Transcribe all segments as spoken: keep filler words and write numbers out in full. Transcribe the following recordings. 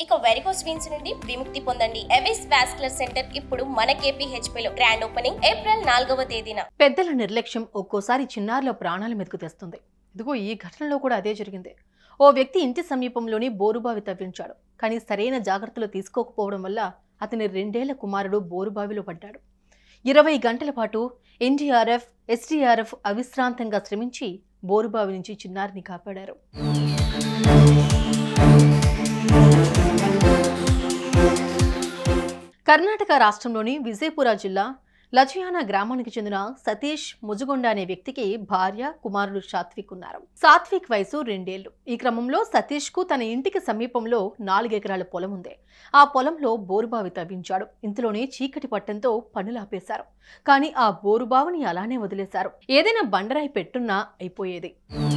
ఇక varicose veins నుండి విముక్తి పొందండి. ఎవిస్ వాస్కులర్ సెంటర్ ఇప్పుడు మన కేపీహెచ్పీ లో గ్రాండ్ ఓపెనింగ్ ఏప్రిల్ నాలుగవ తేదీన. పెద్దల నిర్లక్ష్యం ఒక్కోసారి చిన్నారుల ప్రాణాల మీదకు తెస్తుంది. ఇదిగో ఈ ఘటనలో కూడా అదే జరిగింది. ఓ వ్యక్తి ఇంటి సమీపంలోని బోరుబావి తవ్వించాడు. కానీ సరైన జాగ్రత్తలు తీసుకోకపోవడం వల్ల అతని రెండేళ్ల కుమారుడు బోరుబావిలో పడ్డాడు. ఇరవై గంటల పాటు ఎన్డీఆర్ఎఫ్, ఎస్డీఆర్ఎఫ్ అవిశ్రాంతంగా శ్రమించి బోరుబావి నుంచి చిన్నారిని కాపాడారు. కర్ణాటక రాష్ట్రంలోని విజయపుర జిల్లా లచియానా గ్రామానికి చెందిన సతీష్ ముజుగొండ అనే వ్యక్తికి భార్య, కుమారుడు సాత్విక్ ఉన్నారు. సాత్విక్ వయసు రెండేళ్లు. ఈ క్రమంలో సతీష్ కు తన ఇంటికి సమీపంలో నాలుగెకరాల పొలం ఉంది. ఆ పొలంలో బోరుబావి తవ్వించాడు. ఇంతలోనే చీకటి పట్టంతో పనులు ఆపేశారు. కానీ ఆ బోరుబావిని అలానే వదిలేశారు. ఏదైనా బండరాయి పెట్టున్నా అయిపోయేది.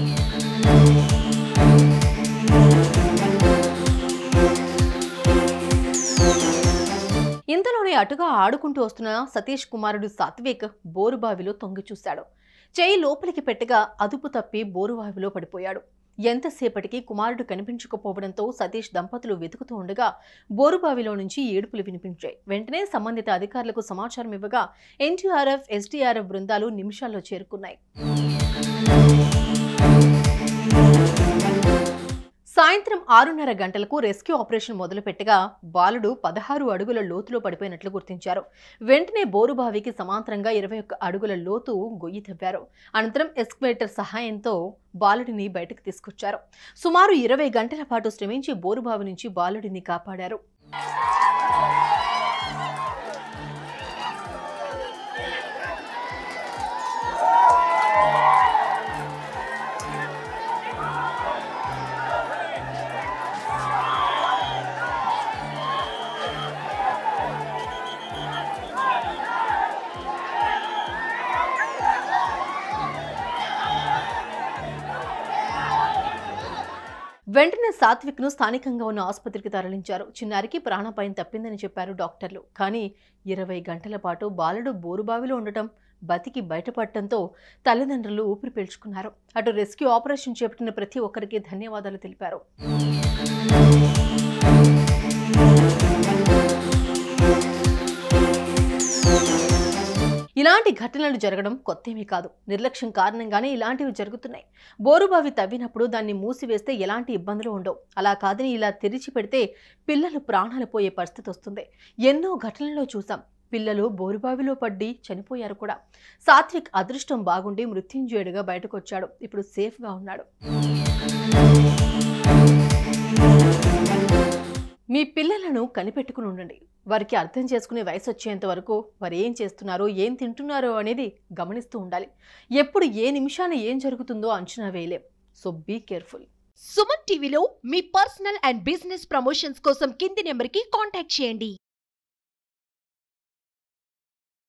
ఇంతలోనే అటుగా ఆడుకుంటూ వస్తున్న సతీష్ కుమారుడు సాత్విక్ బోరుబావిలో తొంగి చూశాడు. చేయి లోపలికి పెట్టగా అదుపు తప్పి బోరుబావిలో పడిపోయాడు. ఎంతసేపటికి కుమారుడు కనిపించకపోవడంతో సతీష్ దంపతులు వెతుకుతూ ఉండగా బోరుబావిలో నుంచి ఏడుపులు వినిపించాయి. వెంటనే సంబంధిత అధికారులకు సమాచారం ఇవ్వగా ఎన్డీఆర్ఎఫ్, ఎస్డీఆర్ఎఫ్ బృందాలు నిమిషాల్లో చేరుకున్నాయి. సాయంత్రం ఆరున్నర గంటలకు రెస్క్యూ ఆపరేషన్ మొదలుపెట్టగా బాలుడు పదహారు అడుగుల లోతులో పడిపోయినట్లు గుర్తించారు. వెంటనే బోరుబావికి సమాంతరంగా ఇరవై ఒక్క అడుగుల లోతు గొయ్యి తవ్వారు. అనంతరం ఎక్స్కవేటర్ సహాయంతో బాలుడిని బయటకు తీసుకొచ్చారు. సుమారు ఇరవై గంటల పాటు శ్రమించి బోరుబావి నుంచి బాలుడిని కాపాడారు. వెంటనే సాత్విక్ ను స్థానికంగా ఉన్న ఆసుపత్రికి తరలించారు. చిన్నారికి ప్రాణాపాయం తప్పిందని చెప్పారు డాక్టర్లు. కానీ ఇరవై గంటల పాటు బాలుడు బోరుబావిలో ఉండటం, బతికి బయటపడటంతో తల్లిదండ్రులు ఊపిరి పీల్చుకున్నారు. అటు రెస్క్యూ ఆపరేషన్ చేపట్టిన ప్రతి ఒక్కరికి ధన్యవాదాలు తెలిపారు. ఇలాంటి ఘటనలు జరగడం కొత్తేమీ కాదు. నిర్లక్ష్యం కారణంగానే ఇలాంటివి జరుగుతున్నాయి. బోరుబావి తవ్వినప్పుడు దాన్ని మూసివేస్తే ఎలాంటి ఇబ్బందులు ఉండవు. అలా కాదని ఇలా తెరిచి పెడితే పిల్లలు ప్రాణాలు పోయే పరిస్థితి వస్తుంది. ఎన్నో ఘటనల్లో చూసాం. పిల్లలు బోరుబావిలో పడ్డి చనిపోయారు కూడా. సాత్విక్ అదృష్టం బాగుండి మృత్యుంజయుడిగా బయటకు వచ్చాడు. ఇప్పుడు సేఫ్గా ఉన్నాడు. మీ పిల్లలను కనిపెట్టుకుని ఉండండి. వారికి అర్థం చేసుకునే వయసు వచ్చేంత వరకు వారు ఏం చేస్తున్నారో, ఏం తింటున్నారో అనేది గమనిస్తూ ఉండాలి. ఎప్పుడు ఏ నిమిషాన ఏం జరుగుతుందో అంచనా వేయలేం. So be careful. సుమన్ టీవీలో మీ పర్సనల్ అండ్ బిజినెస్ ప్రమోషన్స్ కోసం కింది నెంబర్కి కాంటాక్ట్ చేయండి.